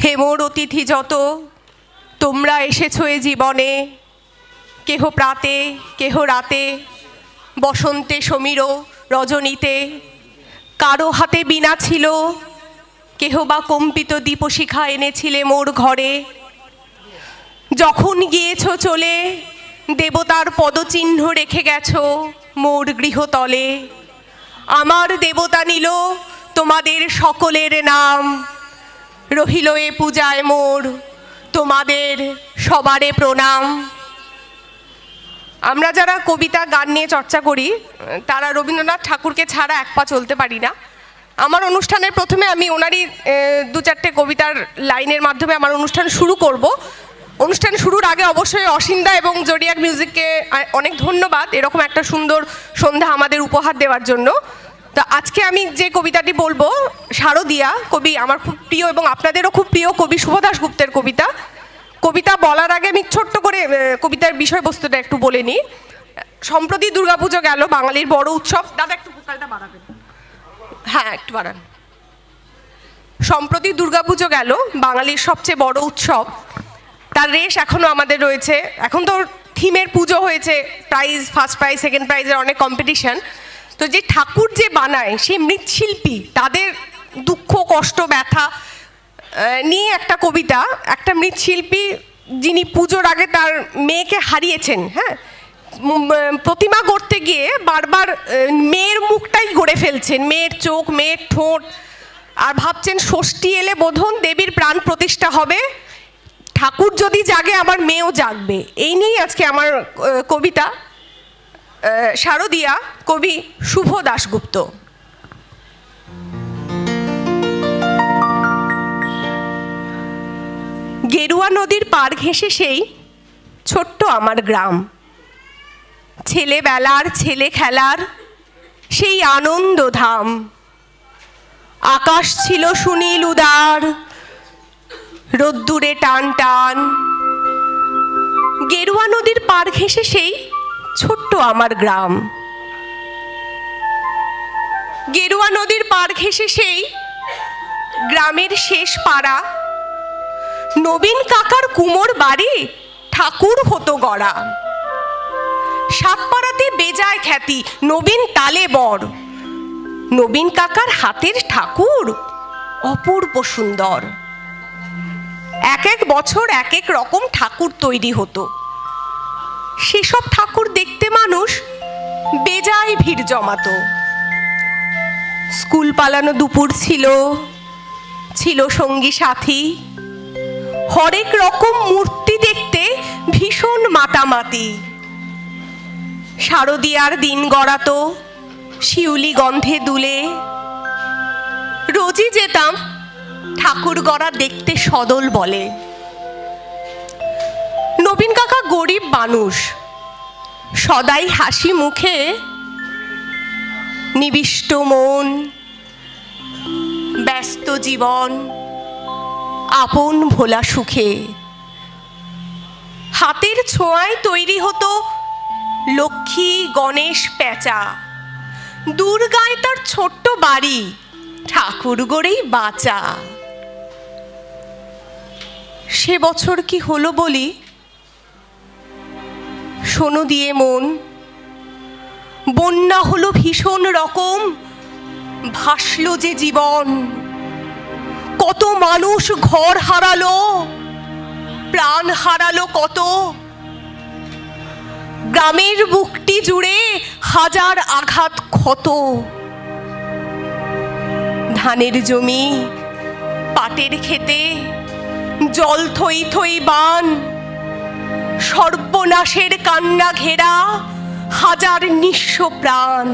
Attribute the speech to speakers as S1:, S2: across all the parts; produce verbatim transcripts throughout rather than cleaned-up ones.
S1: হে মোর অতিথি যত, তোমরা এসেছো এ জীবনে, কেহ প্রাতে কেহ রাতে, বসন্তে সমীর রজনীতে, কারো হাতে বীণা ছিল, কেহ বা কম্পিত দীপশিখা এনেছিলে মোর ঘরে। যখন গিয়েছ চলে, দেবতার পদচিহ্ন রেখে গেছো মোর গৃহতলে। আমার দেবতা নিল তোমাদের সকলের নাম, রহিল এ পূজায় মোর তোমাদের সবারে প্রণাম। আমরা যারা কবিতা গান নিয়ে চর্চা করি তারা রবীন্দ্রনাথ ঠাকুরকে ছাড়া এক পা চলতে পারি না। আমার অনুষ্ঠানের প্রথমে আমি ওনারই দু চারটে কবিতার লাইনের মাধ্যমে আমার অনুষ্ঠান শুরু করব। অনুষ্ঠান শুরুর আগে অবশ্যই অসিন্দা এবং জোডিয়াক মিউজিককে অনেক ধন্যবাদ এরকম একটা সুন্দর সন্ধ্যা আমাদের উপহার দেওয়ার জন্য। তো আজকে আমি যে কবিতাটি বলবো, শারদিয়া কবি আমার খুব প্রিয় এবং আপনাদেরও খুব প্রিয় কবি শুভ দাশগুপ্তের কবিতা। কবিতা বলার আগে আমি ছোট্ট করে কবিতার বিষয়বস্তুটা একটু বলে নিই। সম্প্রতি দুর্গাপুজো গেল, বাঙালির বড় উৎসব। দাদা একটু ভোকালটা বাড়াবেন, হ্যাঁ একটু বাড়ান। সম্প্রতি দুর্গাপুজো গেল, বাঙালির সবচেয়ে বড় উৎসব। তার রেশ এখনও আমাদের রয়েছে। এখন তো থিমের পুজো হয়েছে, প্রাইজ ফার্স্ট প্রাইজ সেকেন্ড প্রাইজের অনেক কম্পিটিশন। তো যে ঠাকুর যে বানায় সেই মৃৎশিল্পী, তাদের দুঃখ কষ্ট ব্যথা নিয়ে একটা কবিতা। একটা মৃৎশিল্পী যিনি পুজোর আগে তার মেয়েকে হারিয়েছেন, হ্যাঁ, প্রতিমা গড়তে গিয়ে বারবার মেয়ের মুখটাই গড়ে ফেলছেন, মেয়ের চোখ মেয়ের ঠোঁট, আর ভাবছেন ষষ্ঠী এলে বোধন দেবীর প্রাণ প্রতিষ্ঠা হবে, ঠাকুর যদি জাগে আমার মেয়েও জাগবে। এই নিয়েই আজকে আমার কবিতা শারদিয়া, কবি শুভ দাশগুপ্ত। গেরুয়া নদীর পাড় ঘেঁষে সেই ছোট্ট আমার গ্রাম, ছেলেবেলার ছেলে খেলার সেই আনন্দ ধাম। আকাশ ছিল সুনীল উদার, রোদ্দুরে টান টান। গেরুয়া নদীর পাড় ঘেঁষে সেই ছোট্ট আমার গ্রাম, গেরুয়া নদীর পাড় ঘেঁষে সেই গ্রামের শেষ পাড়া। নবীন কাকার কুমোর বাড়ি ঠাকুর হতো গড়া। সাতপাড়াতে বেজায় খ্যাতি নবীন তালে বড়, নবীন কাকার হাতের ঠাকুর অপূর্ব সুন্দর। এক এক বছর এক এক রকম ঠাকুর তৈরি হতো, সেসব ঠাকুর দেখতে মানুষ বেজায় ভিড় জমাতো। স্কুল পালানো দুপুর ছিল, ছিল সঙ্গী সাথী, হরেক রকম মূর্তি দেখতে ভীষণ মাতামাতি। শারদিয়ার দিন গড়াতো শিউলি গন্ধে দুলে, রোজই যেতাম ঠাকুর গড়া দেখতে সদল বলে। নবীন কাকা গরিব মানুষ, সদাই হাসি মুখে, নিবিষ্ট মন, ব্যস্ত জীবন, আপন ভোলা সুখে। হাতের ছোঁয়ায় তৈরি হতো লক্ষ্মী গণেশ পেঁচা। দুর্গায় তার ছোট্ট বাড়ি, ঠাকুর গড়েই বাঁচা। সে বছর কি হলো বলি, শোনো দিয়ে মন, বন্যা হলো ভীষণ রকম, ভাসলো যে জীবন। কত মানুষ ঘর হারালো, প্রাণ হারালো কত। গ্রামের বুকটি জুড়ে হাজার আঘাত ক্ষত। ধানের জমি পাটের খেতে জল থই থই বান, সর্বনাশের কান্না ঘেরা হাজার নিঃস্ব প্রাণ।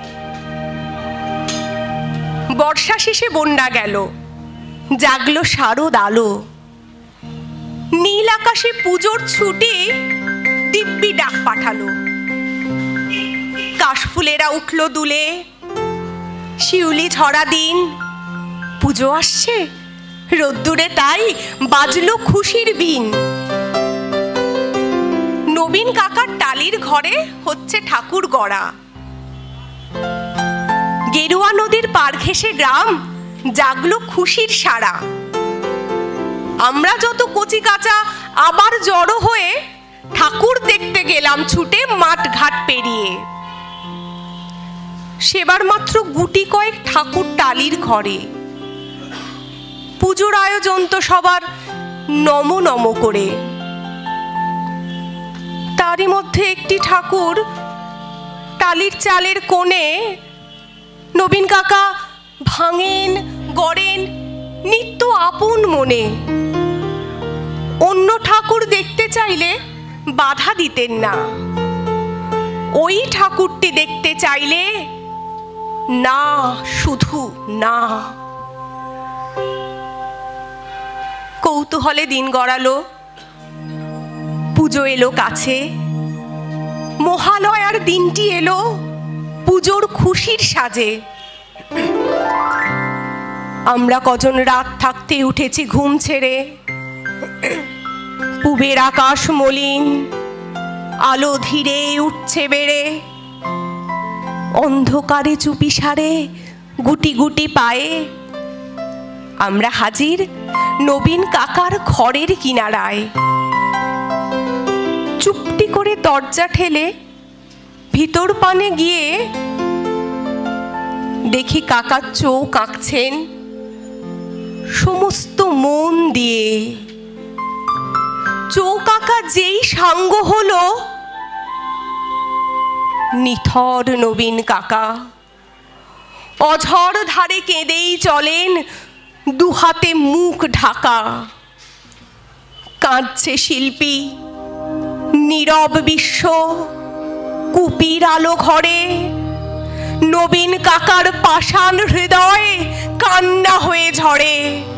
S1: বর্ষা শেষে বন্যা গেল, জাগলো শারদ আলো। নীল আকাশে পুজোর ছুটে দিব্যি ডাক পাঠালো। কাশফুলেরা উঠল দুলে, শিউলি ঝরা দিন, পুজো আসছে রোদ্দুরে তাই বাজলো খুশির বিন। নবীন কাকার টালির ঘরে হচ্ছে ঠাকুর গড়া। গেরুয়া নদীর পাড় ঘেঁষে গ্রাম জাগলো খুশির সারা। আমরা যত কচি কাঁচা আবার জড়ো হয়ে ঠাকুর দেখতে গেলাম ছুটে মাঠ ঘাট পেরিয়ে। সেবার মাত্র গুটি কয়েক ঠাকুর টালির ঘরে, পুজোর আয়োজন তো সবার নম নম করে। তারই মধ্যে একটি ঠাকুর টালির চালের কোণে নবীন কাকা ভাঙেন গড়েন নিত্য আপন মনে। অন্য ঠাকুর দেখতে চাইলে বাধা দিতেন না, ওই ঠাকুরটি দেখতে চাইলে না, শুধু না। কৌতূহলে দিন গড়ালো, পুজো এলো কাছে, মহালয়ার দিনটি এলো পুজোর খুশির সাজে। আমরা কজন রাত থাকতে উঠেছি ঘুম ছেড়ে, পুবের আকাশ মলিন, আলো ধীরে উঠছে বেড়ে। অন্ধকারে চুপি সারে গুটি গুটি পায়ে আমরা হাজির নবীন কাকার ঘরের কিনারায়। চুপটি করে দরজা ঠেলে ভিতর পানে গিয়ে দেখি কাকা চোখ আঁকছেন সমস্ত মন দিয়ে। চোখ আঁকা যেই সাঙ্গ হলো নিথর নবীন কাকা অঝর ধারে কেঁদেই চলেন, দুহাতে মুখ ঢাকা। কাঁদছে শিল্পী, নীরব বিশ্ব, কুপির আলো ঘরে। নবীন কাকার পাষাণ হৃদয় কান্না হয়ে ঝরে।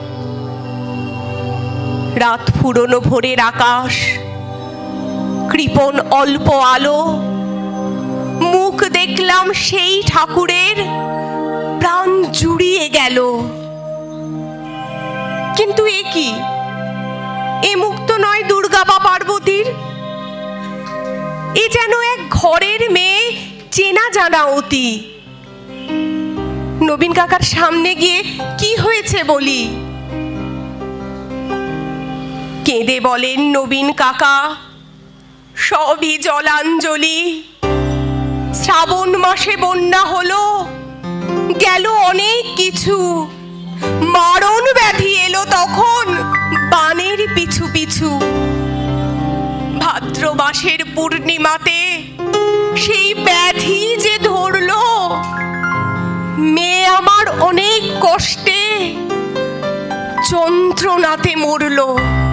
S1: রাত ফুরনো ভোরের আকাশ, কৃপণ অল্প আলো, মুখ দেখলাম সেই ঠাকুরের, প্রাণ জুড়িয়ে গেল। কিন্তু এ কি, এ মুখ তো নয় দুর্গা বা পার্বতীর, এ যেন এক ঘরের মেয়ে, চেনা জানা অতি। নবীন কাকার সামনে গিয়ে কি হয়েছে বলি। কেঁদে বলেন নবীন কাকা, সবই জলাঞ্জলি। শ্রাবণ মাসে বন্যা হলো, গেল অনেক কিছু। মারণ ব্যাধি এলো তখন বানের পিছু পিছু। ভাদ্র মাসের পূর্ণিমাতে সেই ব্যাধি যে ধরলো, মেয়ে আমার অনেক কষ্টে যন্ত্রণাতে মরলো।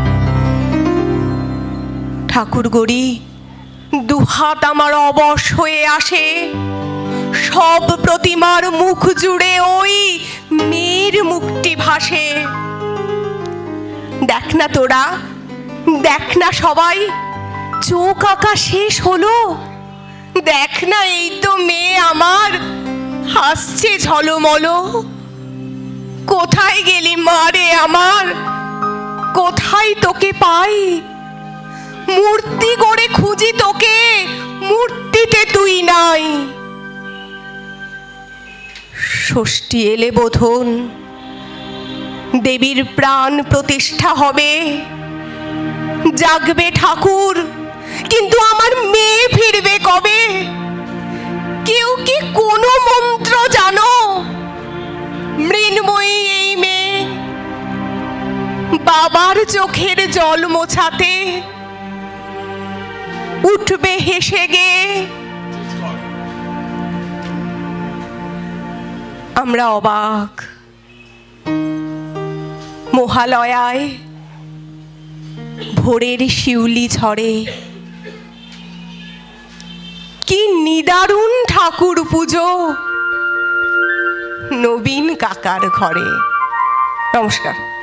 S1: ঠাকুর গড়ি দুহাত আমার অবশ হয়ে আসে, সব প্রতিমার মুখ জুড়ে ওই মেয়ের মুখটি ভাসে। দেখ না তোরা, দেখ না সবাই, চোখ আঁকা শেষ হলো। দেখ না এই তো মেয়ে আমার হাসছে ঝলমলো। কোথায় গেলি মারে আমার, কোথায় তোকে পাই। মূর্তি গড়ে খুঁজি তোকে, মূর্তিতে তুই নাই। ষষ্ঠী এলে বোধন, দেবীর প্রাণ প্রতিষ্ঠা হবে। জাগবে ঠাকুর, কিন্তু আমার মেয়ে ফিরবে কবে। কেউ কি কোনো মন্ত্র জানো, মৃন্ময়ী এই মেয়ে বাবার চোখের জল মোছাতে উঠবে হেসে গে। আমরা অবাক, মহালয়ায় ভোরের শিউলি ঝরে। কি নিদারুণ ঠাকুর পুজো নবীন কাকার ঘরে। নমস্কার।